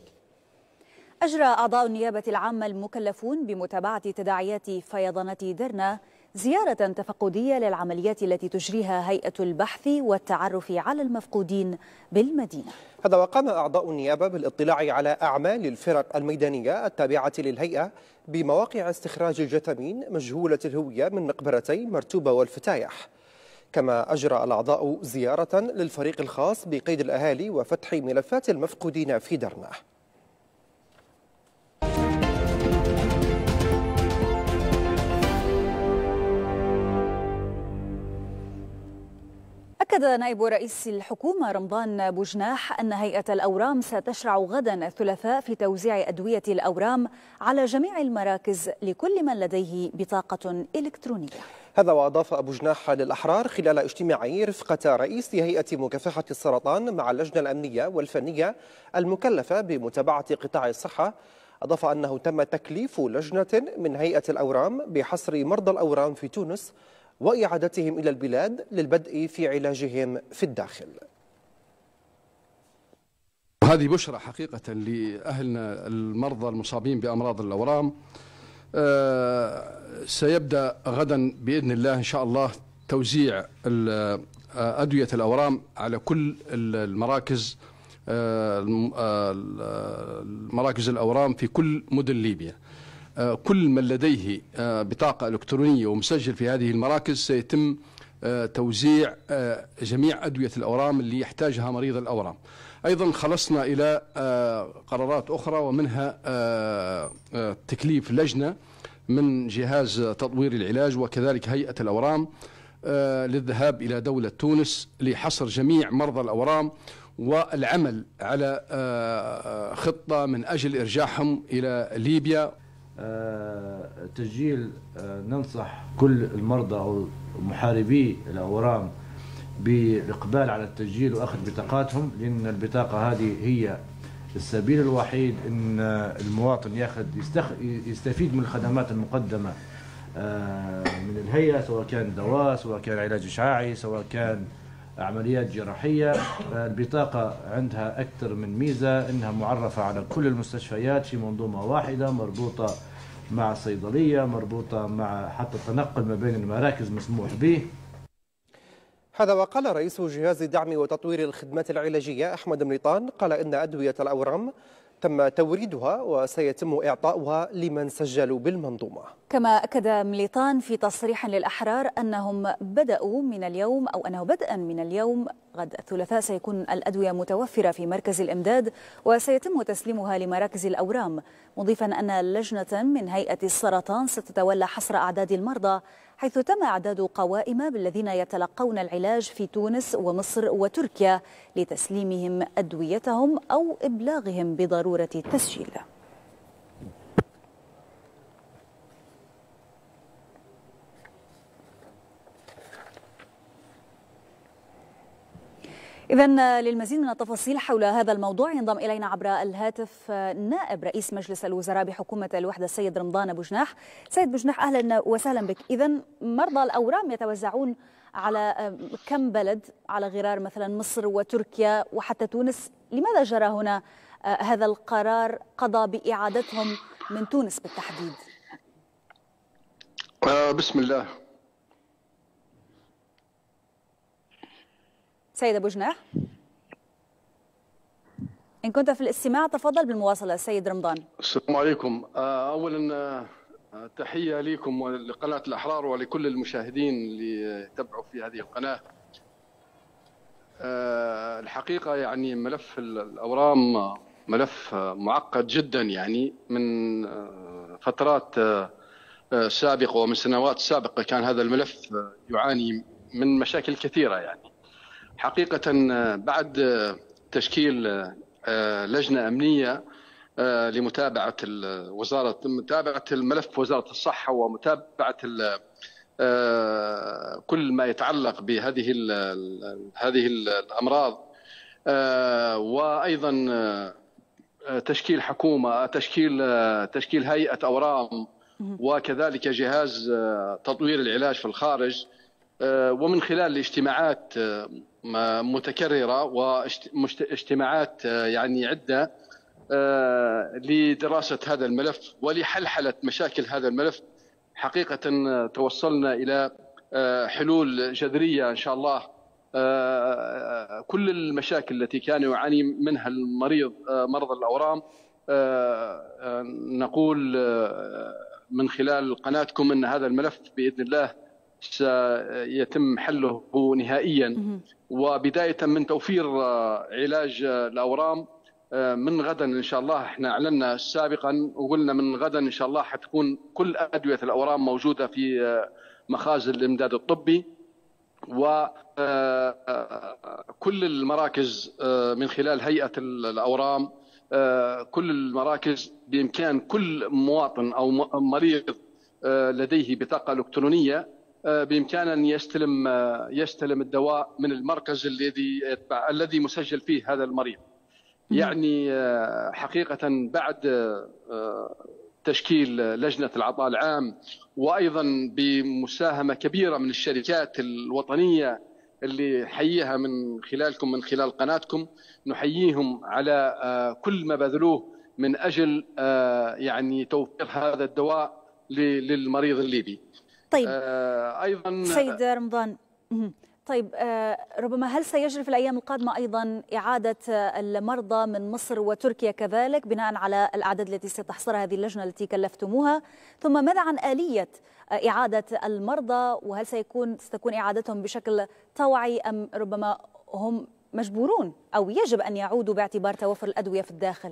أجرى أعضاء النيابة العامة المكلفون بمتابعة تداعيات فيضانات درنا زيارة تفقدية للعمليات التي تجريها هيئة البحث والتعرف على المفقودين بالمدينة. هذا وقام أعضاء النيابة بالاطلاع على أعمال الفرق الميدانية التابعة للهيئة بمواقع استخراج الجثامين مجهولة الهوية من مقبرتي مرتوبة والفتايح. كما أجرى الأعضاء زيارة للفريق الخاص بقيد الأهالي وفتح ملفات المفقودين في درنة. أكد نائب رئيس الحكومة رمضان بوجناح أن هيئة الأورام ستشرع غدا الثلاثاء في توزيع أدوية الأورام على جميع المراكز لكل من لديه بطاقة إلكترونية. هذا وأضاف أبو جناح للأحرار خلال اجتماعي رفقة رئيس هيئة مكافحة السرطان مع اللجنة الأمنية والفنية المكلفة بمتابعة قطاع الصحة، أضاف أنه تم تكليف لجنة من هيئة الأورام بحصر مرضى الأورام في تونس وإعادتهم إلى البلاد للبدء في علاجهم في الداخل. هذه بشرى حقيقة لأهلنا المرضى المصابين بأمراض الأورام. أه سيبدأ غدا بإذن الله إن شاء الله توزيع أدوية الأورام على كل المراكز مراكز الأورام في كل مدن ليبيا. كل من لديه بطاقة إلكترونية ومسجل في هذه المراكز سيتم توزيع جميع أدوية الأورام اللي يحتاجها مريض الأورام. أيضا خلصنا إلى قرارات أخرى، ومنها تكليف لجنة من جهاز تطوير العلاج وكذلك هيئة الأورام للذهاب إلى دولة تونس لحصر جميع مرضى الأورام والعمل على خطة من أجل إرجاعهم إلى ليبيا. تسجيل ننصح كل المرضى أو محاربي الأورام بالإقبال على التسجيل وأخذ بطاقاتهم، لأن البطاقة هذه هي السبيل الوحيد أن المواطن ياخذ يستفيد من الخدمات المقدمة من الهيئة، سواء كان دواء، سواء كان علاج إشعاعي، سواء كان عمليات جراحية. البطاقة عندها أكثر من ميزة، أنها معرفة على كل المستشفيات في منظومة واحدة، مربوطة مع الصيدلية، مربوطة مع حتى التنقل ما بين المراكز مسموح به. هذا وقال رئيس جهاز دعم وتطوير الخدمات العلاجية أحمد مليطان، قال إن أدوية الأورام تم توريدها وسيتم إعطاؤها لمن سجلوا بالمنظومة. كما أكد مليطان في تصريح للأحرار أنهم بدأوا من اليوم أو أنه بدءا من اليوم غد الثلاثاء سيكون الأدوية متوفرة في مركز الإمداد وسيتم تسليمها لمراكز الأورام، مضيفا أن لجنة من هيئة السرطان ستتولى حصر أعداد المرضى، حيث تم إعداد قوائم بالذين يتلقون العلاج في تونس ومصر وتركيا لتسليمهم أدويتهم أو إبلاغهم بضرورة التسجيل. إذن للمزيد من التفاصيل حول هذا الموضوع ينضم إلينا عبر الهاتف نائب رئيس مجلس الوزراء بحكومة الوحدة السيد رمضان بوجناح. سيد بوجناح أهلا وسهلا بك. إذن مرضى الأورام يتوزعون على كم بلد على غرار مثلا مصر وتركيا وحتى تونس، لماذا جرى هنا هذا القرار قضى بإعادتهم من تونس بالتحديد؟ آه بسم الله. سيد بوجناح، إن كنت في الاستماع تفضل بالمواصلة. سيد رمضان. السلام عليكم. أولا تحية لكم ولقناة الأحرار ولكل المشاهدين اللي يتابعوا في هذه القناة. الحقيقة يعني ملف الأورام ملف معقد جدا، يعني من فترات سابقة ومن سنوات سابقة كان هذا الملف يعاني من مشاكل كثيرة. يعني حقيقة بعد تشكيل لجنة أمنية لمتابعة وزارة متابعة الملف وزارة الصحة ومتابعة كل ما يتعلق بهذه هذه الأمراض، وأيضا تشكيل حكومة تشكيل تشكيل هيئة أورام وكذلك جهاز تطوير العلاج في الخارج، ومن خلال اجتماعات متكررة واجتماعات يعني عدة لدراسة هذا الملف ولحلحلة مشاكل هذا الملف، حقيقة توصلنا إلى حلول جذرية إن شاء الله. كل المشاكل التي كان يعاني منها المريض مرضى الأورام نقول من خلال قناتكم أن هذا الملف بإذن الله سيتم حله نهائيا، وبداية من توفير علاج الأورام من غدا إن شاء الله. احنا أعلنا سابقا وقلنا من غدا إن شاء الله حتكون كل أدوية الأورام موجودة في مخازن الإمداد الطبي، وكل المراكز من خلال هيئة الأورام، كل المراكز بإمكان كل مواطن أو مريض لديه بطاقة إلكترونية بإمكانه أن يستلم يستلم الدواء من المركز الذي يتبع الذي مسجل فيه هذا المريض. يعني حقيقة بعد تشكيل لجنة العطاء العام وأيضا بمساهمة كبيرة من الشركات الوطنية اللي حييها من خلالكم من خلال قناتكم، نحييهم على كل ما بذلوه من أجل يعني توفير هذا الدواء للمريض الليبي. طيب أيضا سيد رمضان، طيب ربما هل سيجري في الأيام القادمة أيضا إعادة المرضى من مصر وتركيا كذلك بناء على الأعداد التي ستحصرها هذه اللجنة التي كلفتموها؟ ثم ماذا عن آلية إعادة المرضى، وهل سيكون ستكون إعادتهم بشكل طوعي أم ربما هم مجبورون أو يجب أن يعودوا باعتبار توفر الأدوية في الداخل؟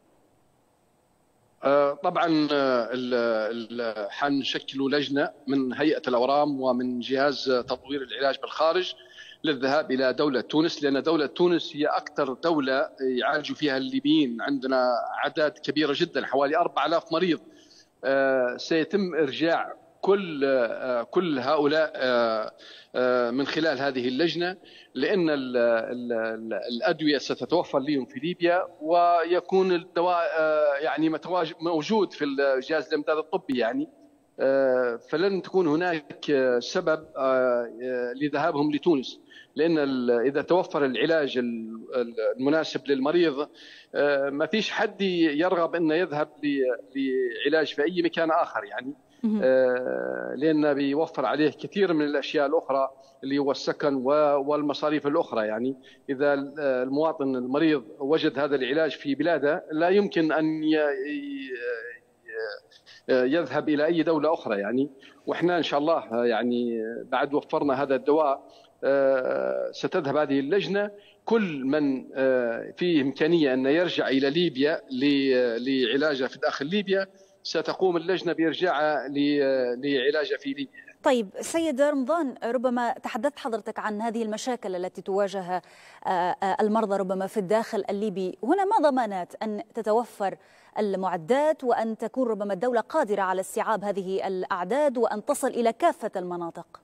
طبعا حنشكلوا لجنة من هيئة الأورام ومن جهاز تطوير العلاج بالخارج للذهاب إلى دولة تونس، لأن دولة تونس هي أكثر دولة يعالجوا فيها الليبيين. عندنا أعداد كبيرة جدا حوالي أربعة آلاف مريض. سيتم إرجاع كل كل هؤلاء من خلال هذه اللجنة، لأن الأدوية ستتوفر لهم في ليبيا ويكون الدواء يعني موجود في جهاز الإمداد الطبي، يعني فلن تكون هناك سبب لذهابهم لتونس، لأن إذا توفر العلاج المناسب للمريض ما فيش حد يرغب أن يذهب لعلاج في أي مكان آخر، يعني لأنه بيوفر عليه كثير من الأشياء الأخرى اللي هو السكن والمصاريف الأخرى. يعني إذا المواطن المريض وجد هذا العلاج في بلاده لا يمكن أن يذهب إلى أي دولة أخرى يعني. وإحنا إن شاء الله يعني بعد وفرنا هذا الدواء ستذهب هذه اللجنة، كل من فيه إمكانية أن يرجع إلى ليبيا لعلاجه في داخل ليبيا ستقوم اللجنة بإرجاعه لعلاجه في ليبيا. طيب سيد رمضان، ربما تحدثت حضرتك عن هذه المشاكل التي تواجه المرضى ربما في الداخل الليبي، هنا ما ضمانات أن تتوفر المعدات وأن تكون ربما الدولة قادرة على استيعاب هذه الأعداد وأن تصل إلى كافة المناطق؟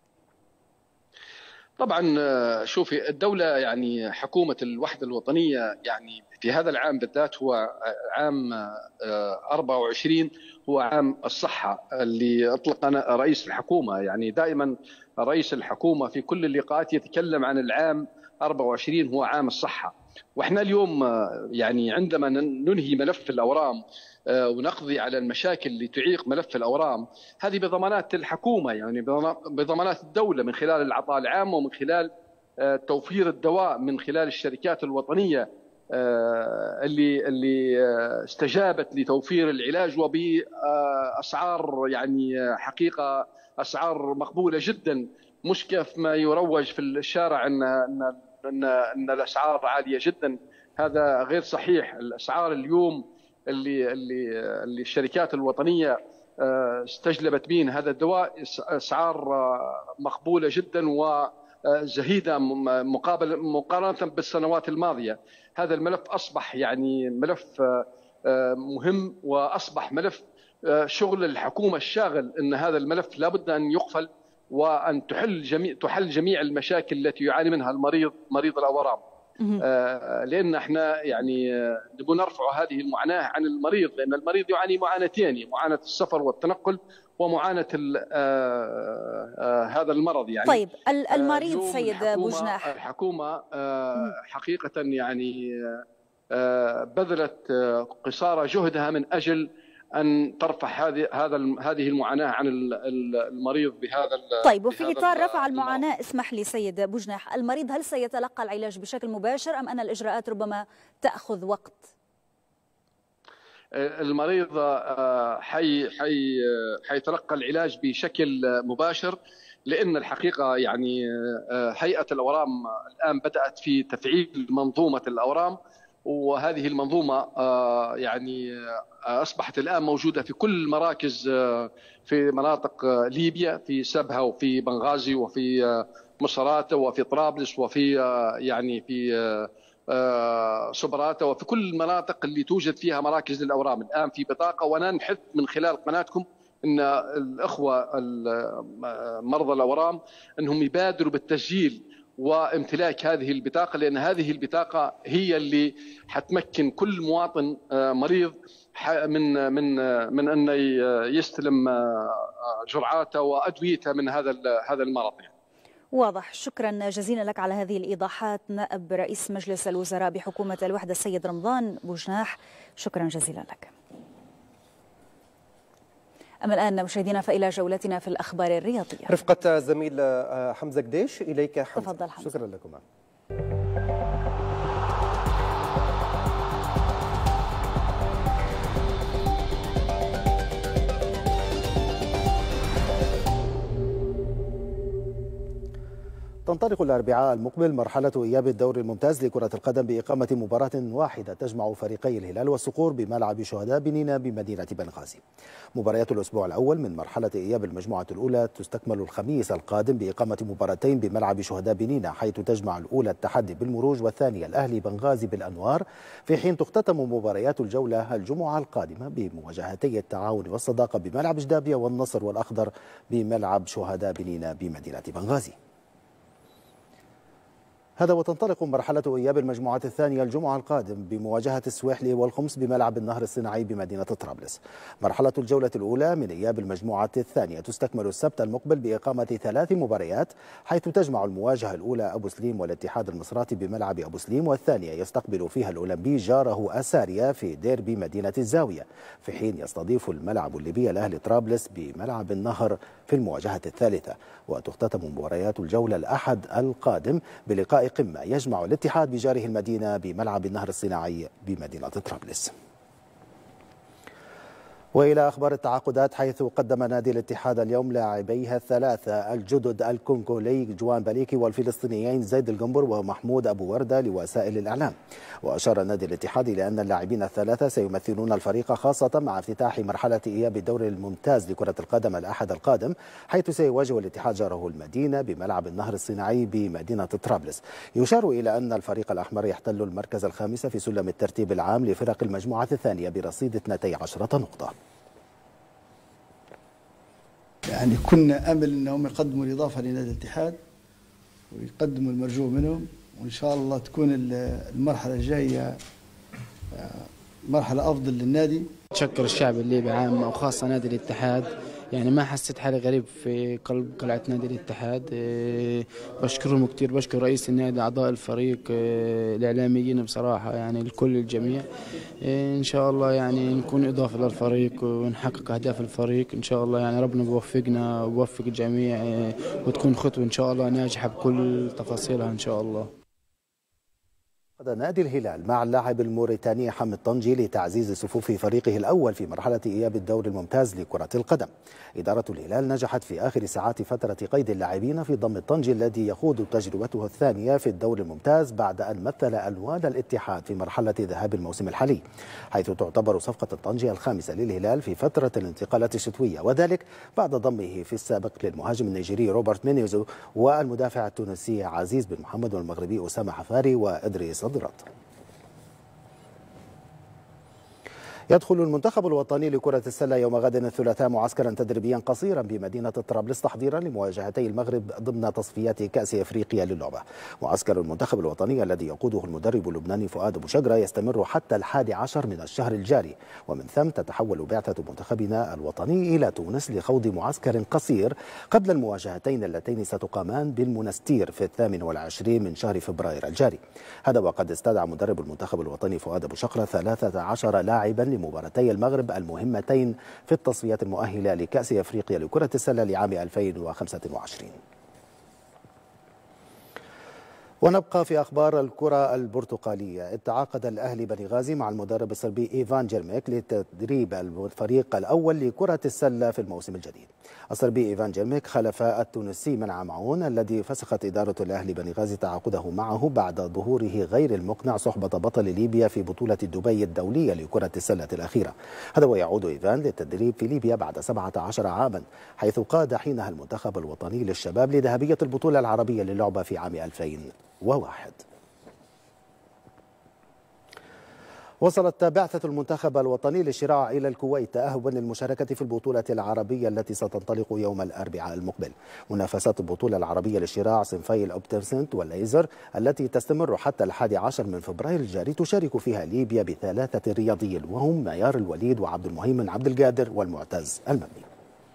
طبعا شوفي، الدولة يعني حكومة الوحدة الوطنية يعني في هذا العام بالذات هو عام أربعة وعشرين هو عام الصحة اللي أطلق رئيس الحكومة. يعني دائما رئيس الحكومة في كل اللقاءات يتكلم عن العام أربعة وعشرين هو عام الصحة. وإحنا اليوم يعني عندما ننهي ملف الأورام ونقضي على المشاكل اللي تعيق ملف الأورام، هذه بضمانات الحكومة، يعني بضمانات الدولة من خلال العطاء العام ومن خلال توفير الدواء من خلال الشركات الوطنية اللي اللي استجابت لتوفير العلاج وبأسعار يعني حقيقة أسعار مقبولة جدا، مش كيف ما يروج في الشارع أن أن أن, أن الأسعار عالية جدا. هذا غير صحيح. الأسعار اليوم اللي اللي اللي الشركات الوطنية استجلبت بين هذا الدواء أسعار مقبولة جدا وزهيدة مقابل مقارنة بالسنوات الماضية. هذا الملف أصبح يعني ملف مهم وأصبح ملف شغل الحكومة الشاغل، أن هذا الملف لابد أن يقفل وأن تحل جميع تحل جميع المشاكل التي يعاني منها المريض مريض الأورام. لأن احنا يعني نبغى نرفع هذه المعاناة عن المريض، لأن المريض يعاني معاناتين، معاناة السفر والتنقل ومعاناة هذا المرض يعني. طيب المريض سيد بوجناح، الحكومة حقيقة يعني بذلت قصارى جهدها من أجل أن ترفع هذه هذا هذه المعاناة عن المريض بهذا. طيب، وفي إطار رفع المعاناة اسمح لي سيد بوجناح، المريض هل سيتلقى العلاج بشكل مباشر أم أن الإجراءات ربما تأخذ وقت؟ المريض حي حي حيتلقى العلاج بشكل مباشر، لأن الحقيقة يعني هيئة الأورام الآن بدأت في تفعيل منظومة الأورام، وهذه المنظومة يعني أصبحت الآن موجودة في كل مراكز في مناطق ليبيا، في سبها وفي بنغازي وفي مصراتة وفي طرابلس وفي يعني في صبراتة وفي كل المناطق اللي توجد فيها مراكز للأورام الآن في بطاقة. وأنا نحث من خلال قناتكم أن الأخوة مرضى الأورام أنهم يبادروا بالتسجيل وامتلاك هذه البطاقة، لأن هذه البطاقة هي اللي حتمكن كل مواطن مريض من من من أن يستلم جرعاته وأدويته من هذا هذا المرض. واضح. شكرا جزيلا لك على هذه الإيضاحات نائب رئيس مجلس الوزراء بحكومة الوحدة السيد رمضان بوجناح، شكرا جزيلا لك. أما الآن مشاهدينا فإلى جولتنا في الأخبار الرياضية رفقة زميل حمزة قديش. إليك حمزة. تفضل حمزة. شكرا لكم. تنطلق الأربعاء المقبل مرحلة إياب الدوري الممتاز لكرة القدم بإقامة مباراة واحدة تجمع فريقي الهلال والصقور بملعب شهداء بنينا بمدينة بنغازي. مباريات الأسبوع الأول من مرحلة إياب المجموعة الأولى تستكمل الخميس القادم بإقامة مباراتين بملعب شهداء بنينا، حيث تجمع الأولى التحدي بالمروج والثانية الأهلي بنغازي بالأنوار، في حين تختتم مباريات الجولة الجمعة القادمة بمواجهتي التعاون والصداقة بملعب جدابية والنصر والأخضر بملعب شهداء بنينا بمدينة بنغازي. هذا وتنطلق مرحلة إياب المجموعة الثانية الجمعة القادم بمواجهة السويحلي والخمس بملعب النهر الصناعي بمدينة طرابلس. مرحلة الجولة الأولى من إياب المجموعة الثانية تستكمل السبت المقبل بإقامة ثلاث مباريات، حيث تجمع المواجهة الأولى أبو سليم والاتحاد المصراتي بملعب أبو سليم، والثانية يستقبل فيها الأولمبي جاره أساريا في ديربي مدينة الزاوية، في حين يستضيف الملعب الليبي الأهلي طرابلس بملعب النهر في المواجهة الثالثة. وتختتم مباريات الجولة الأحد القادم بلقاء قمة يجمع الاتحاد بجاره المدينة بملعب النهر الصناعي بمدينة طرابلس. وإلى أخبار التعاقدات، حيث قدم نادي الاتحاد اليوم لاعبيها الثلاثة الجدد الكونغولي جوان باليكي والفلسطينيين زيد الجمبر ومحمود أبو وردة لوسائل الإعلام. وأشار نادي الاتحاد إلى أن اللاعبين الثلاثة سيمثلون الفريق خاصة مع افتتاح مرحلة إياب الدوري الممتاز لكرة القدم الأحد القادم، حيث سيواجه الاتحاد جاره المدينة بملعب النهر الصناعي بمدينة طرابلس. يشار إلى أن الفريق الأحمر يحتل المركز الخامس في سلم الترتيب العام لفرق المجموعة الثانية برصيد اثنتي عشرة نقطة. يعني كنا أمل أنهم يقدموا الإضافة لنادي الاتحاد ويقدموا المرجو منهم، وإن شاء الله تكون المرحلة الجاية مرحلة أفضل للنادي. أشكر الشعب الليبي عامة وخاصة نادي الاتحاد، يعني ما حسيت حالي غريب في قلب قلعة نادي الاتحاد. بشكرهم كتير، بشكر رئيس النادي، أعضاء الفريق، الإعلاميين بصراحة، يعني الكل الجميع. إن شاء الله يعني نكون إضافة للفريق ونحقق أهداف الفريق إن شاء الله. يعني ربنا بيوفقنا ويوفق الجميع وتكون خطوة إن شاء الله ناجحة بكل تفاصيلها إن شاء الله. نادي الهلال مع اللاعب الموريتاني حمد طنجي لتعزيز صفوف فريقه الأول في مرحلة إياب الدوري الممتاز لكرة القدم. إدارة الهلال نجحت في آخر ساعات فترة قيد اللاعبين في ضم الطنجي الذي يخوض تجربته الثانية في الدوري الممتاز بعد أن مثل ألوان الاتحاد في مرحلة ذهاب الموسم الحالي، حيث تعتبر صفقة الطنجي الخامسة للهلال في فترة الانتقالات الشتوية، وذلك بعد ضمه في السابق للمهاجم النيجيري روبرت مينيوزو والمدافع التونسي عزيز بن محمد والمغربي أسامة حفاري وإدريس ضرات. يدخل المنتخب الوطني لكرة السلة يوم غد الثلاثاء معسكرا تدريبيا قصيرا بمدينة طرابلس تحضيرا لمواجهتي المغرب ضمن تصفيات كأس افريقيا للعبة. معسكر المنتخب الوطني الذي يقوده المدرب اللبناني فؤاد أبو شجرة يستمر حتى الحادي عشر من الشهر الجاري، ومن ثم تتحول بعثة منتخبنا الوطني إلى تونس لخوض معسكر قصير قبل المواجهتين اللتين ستقامان بالمنستير في الثامن والعشرين من شهر فبراير الجاري. هذا وقد استدعى مدرب المنتخب الوطني فؤاد أبو شجرة ثلاثة عشر لاعبا لمباراتي المغرب المهمتين في التصفيات المؤهلة لكأس أفريقيا لكرة السلة لعام ألفين وخمسة وعشرين. ونبقى في أخبار الكرة البرتقالية. تعاقد الأهلي بني غازي مع المدرب الصربي إيفان جيرميك لتدريب الفريق الأول لكرة السلة في الموسم الجديد. الصربي إيفان جيرميك خلف التونسي منعم معون الذي فسخت إدارة الأهلي بني غازي تعاقده معه بعد ظهوره غير المقنع صحبة بطل ليبيا في بطولة دبي الدولية لكرة السلة الأخيرة. هذا ويعود إيفان للتدريب في ليبيا بعد سبعة عشر عاما، حيث قاد حينها المنتخب الوطني للشباب لذهبية البطولة العربية للعبة في عام ألفين وواحد. وصلت بعثة المنتخب الوطني للشراع إلى الكويت تأهبا للمشاركة في البطولة العربية التي ستنطلق يوم الأربعاء المقبل. منافسات البطولة العربية للشراع صنفي الأوبترسنت والليزر التي تستمر حتى الحادي عشر من فبراير الجاري تشارك فيها ليبيا بثلاثة رياضيين وهم ميار الوليد وعبد المهيمن عبد القادر والمعتز المبني.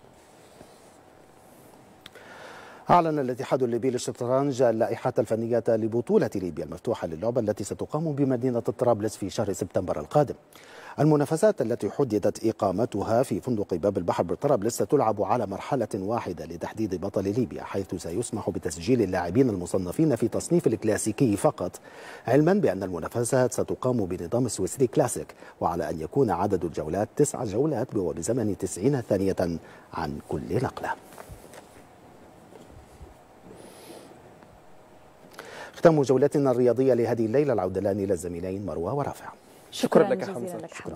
أعلن الاتحاد الليبي للشطرنج اللائحة الفنية لبطولة ليبيا المفتوحة للعبة التي ستقام بمدينة طرابلس في شهر سبتمبر القادم. المنافسات التي حددت إقامتها في فندق باب البحر بطرابلس ستلعب على مرحلة واحدة لتحديد بطل ليبيا، حيث سيسمح بتسجيل اللاعبين المصنفين في تصنيف الكلاسيكي فقط، علما بأن المنافسات ستقام بنظام السويسري كلاسيك، وعلى أن يكون عدد الجولات تسع جولات وبزمن تسعين ثانية عن كل نقلة. ختام جولتنا الرياضية لهذه الليلة، العودلان إلى الزميلين مروى ورافع. شكرا, شكرا لك حمزة. شكرا.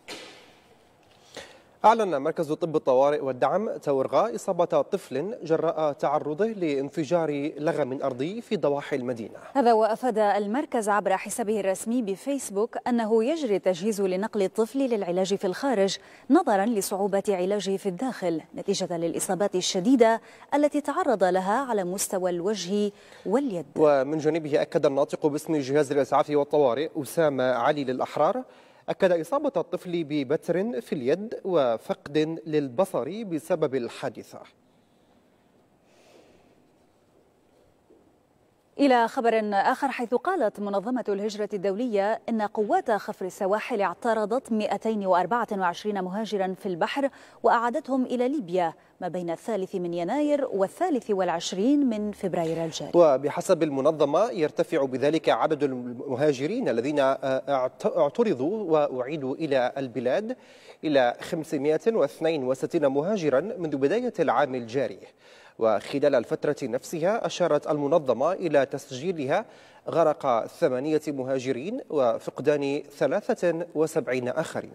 أعلن مركز طب الطوارئ والدعم تورغا إصابة طفل جراء تعرضه لانفجار لغم أرضي في ضواحي المدينة. هذا وأفاد المركز عبر حسابه الرسمي بفيسبوك أنه يجري التجهيز لنقل الطفل للعلاج في الخارج نظرا لصعوبة علاجه في الداخل نتيجة للإصابات الشديدة التي تعرض لها على مستوى الوجه واليد. ومن جانبه أكد الناطق باسم جهاز الإسعاف والطوارئ أسامة علي للأحرار أكد إصابة الطفل ببتر في اليد وفقد للبصر بسبب الحادثة. إلى خبر آخر، حيث قالت منظمة الهجرة الدولية إن قوات خفر السواحل اعترضت مئتين وأربعة وعشرين مهاجرا في البحر وأعادتهم إلى ليبيا ما بين الثالث من يناير والثالث والعشرين من فبراير الجاري. وبحسب المنظمة يرتفع بذلك عدد المهاجرين الذين اعترضوا وأعيدوا إلى البلاد إلى خمسمئة واثنين وستين مهاجرا منذ بداية العام الجاري. وخلال الفترة نفسها أشارت المنظمة إلى تسجيلها غرق ثمانية مهاجرين وفقدان ثلاثة وسبعين آخرين.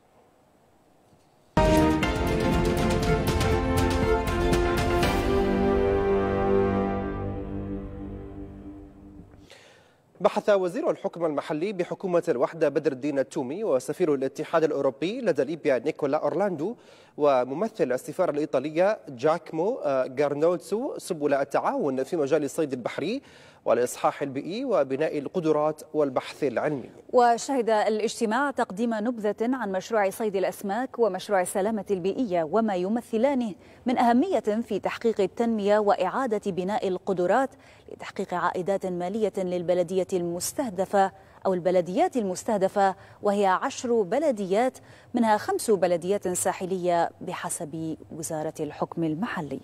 بحث وزير الحكم المحلي بحكومة الوحدة بدر الدين التومي وسفير الاتحاد الأوروبي لدى ليبيا نيكولا أورلاندو وممثل السفارة الإيطالية جاكمو غارنوتسو سبل التعاون في مجال الصيد البحري والإصحاح البيئي وبناء القدرات والبحث العلمي. وشهد الاجتماع تقديم نبذة عن مشروع صيد الأسماك ومشروع السلامة البيئية وما يمثلانه من أهمية في تحقيق التنمية وإعادة بناء القدرات لتحقيق عائدات مالية للبلدية المستهدفة أو البلديات المستهدفة، وهي عشر بلديات منها خمس بلديات ساحلية بحسب وزارة الحكم المحلي.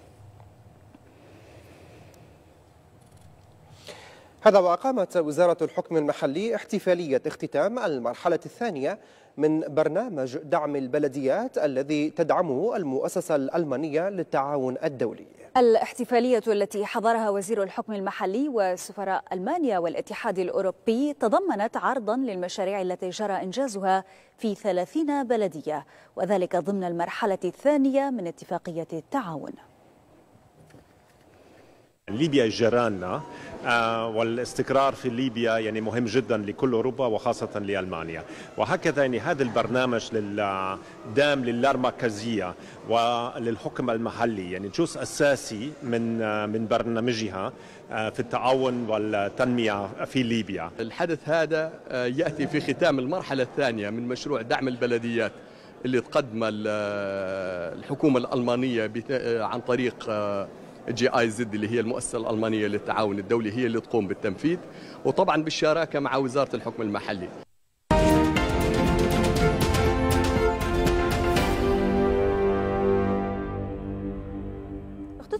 هذا وأقامت وزارة الحكم المحلي احتفالية اختتام المرحلة الثانية من برنامج دعم البلديات الذي تدعمه المؤسسة الألمانية للتعاون الدولي. الاحتفالية التي حضرها وزير الحكم المحلي وسفراء ألمانيا والاتحاد الأوروبي تضمنت عرضا للمشاريع التي جرى إنجازها في ثلاثين بلدية، وذلك ضمن المرحلة الثانية من اتفاقية التعاون. ليبيا جيراننا آه والاستقرار في ليبيا يعني مهم جدا لكل أوروبا وخاصة لألمانيا، وهكذا يعني هذا البرنامج للدعم للمركزية وللحكم المحلي يعني جزء أساسي من آه من برنامجها آه في التعاون والتنمية في ليبيا. الحدث هذا آه يأتي في ختام المرحلة الثانية من مشروع دعم البلديات اللي تقدم الحكومة الألمانية عن طريق آه جي آي زد اللي هي المؤسسة الألمانية للتعاون الدولي، هي اللي تقوم بالتنفيذ وطبعا بالشراكة مع وزارة الحكم المحلي.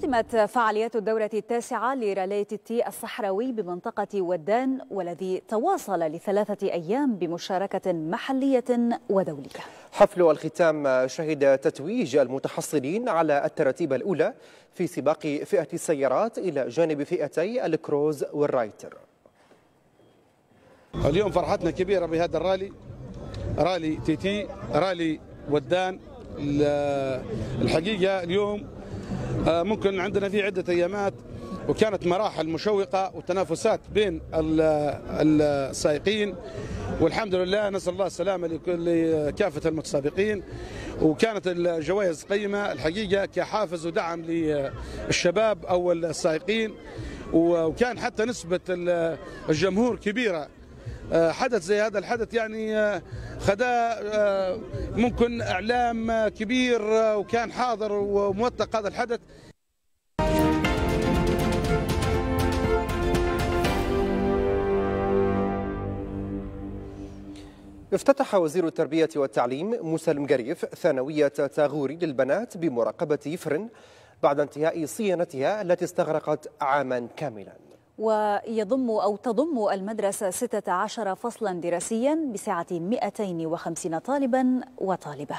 ختمت فعاليات الدورة التاسعة لرالي تيتي الصحراوي بمنطقة ودان، والذي تواصل لثلاثة أيام بمشاركة محلية ودولية. حفل الختام شهد تتويج المتحصلين على الترتيبة الأولى في سباق فئة السيارات إلى جانب فئتي الكروز والرايتر. اليوم فرحتنا كبيرة بهذا الرالي، رالي تيتي، رالي ودان. الحقيقة اليوم ممكن عندنا فيه عدة أيامات، وكانت مراحل مشوقة وتنافسات بين السائقين، والحمد لله نسأل الله السلامة لكافة المتسابقين، وكانت الجوائز قيمة الحقيقة كحافز ودعم للشباب أو السائقين، وكان حتى نسبة الجمهور كبيرة. حدث زي هذا الحدث يعني خدا ممكن إعلام كبير، وكان حاضر وموثق هذا الحدث. افتتح وزير التربية والتعليم موسى المقريف ثانوية تاغوري للبنات بمراقبة فرن بعد انتهاء صيانتها التي استغرقت عاما كاملا. ويضم أو تضم المدرسة ستة عشر فصلا دراسيا بسعة مئتين وخمسين طالبا وطالبة.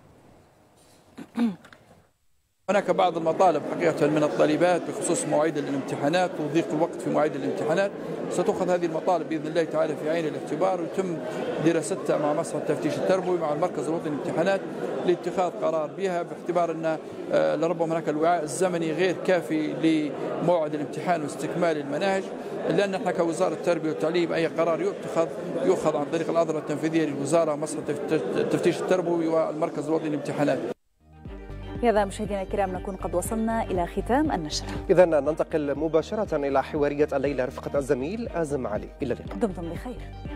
هناك بعض المطالب حقيقة من الطالبات بخصوص مواعيد الامتحانات وضيق الوقت في مواعيد الامتحانات. ستأخذ هذه المطالب بإذن الله تعالى في عين الاعتبار، ويتم دراستها مع مصلحة التفتيش التربوي مع المركز الوطني للامتحانات لاتخاذ قرار بها، باعتبار أن لربما هناك الوعاء الزمني غير كافي لموعد الامتحان واستكمال المناهج، إلا أن احنا كوزارة التربية والتعليم أي قرار يؤخذ يؤخذ عن طريق الأذرع التنفيذية للوزارة مصلحة التفتيش التربوي والمركز الوطني للامتحانات. بهذا مشاهدينا الكرام نكون قد وصلنا إلى ختام النشرة. إذا ننتقل مباشرة إلى حوارية الليلة رفقة الزميل آزم علي. إلى اللقاء. دمتم بخير.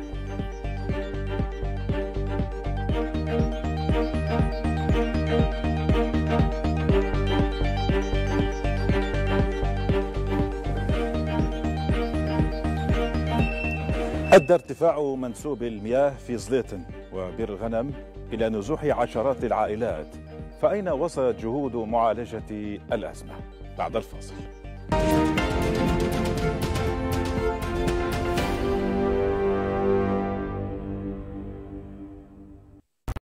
أدى ارتفاع منسوب المياه في زليطن وبير الغنم إلى نزوح عشرات العائلات، فأين وصلت جهود معالجة الأزمة؟ بعد الفاصل.